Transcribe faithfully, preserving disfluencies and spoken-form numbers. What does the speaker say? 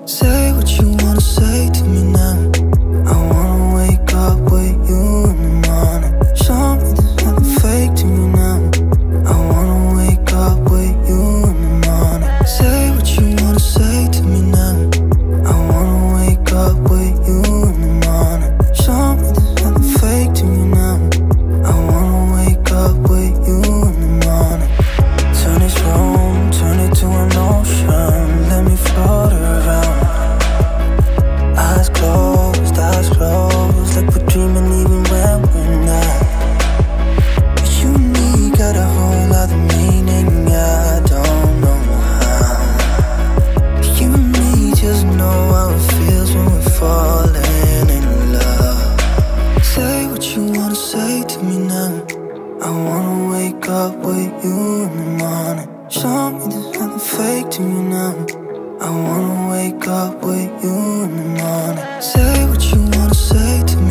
Say what you wanna say to me now. I wanna wake up with you in the morning. Show me there's nothing fake to me now. I wanna wake up with you in the morning. Say what you wanna say to me now. I wanna wake up with you in the morning. Show me there's nothing fake to me now. I wanna wake up with you in the morning. Turn this room, turn it to an ocean. Let me float around. Eyes closed, eyes closed, like we're dreaming even when we're not. You and me got a whole other meaning, I don't know how. You and me just know how it feels when we're falling in love. Say what you wanna say to me now. I wanna wake up with you in the morning. Show me there's nothing fake to me now. I wanna wake up with you in the morning. Say what you wanna say to me.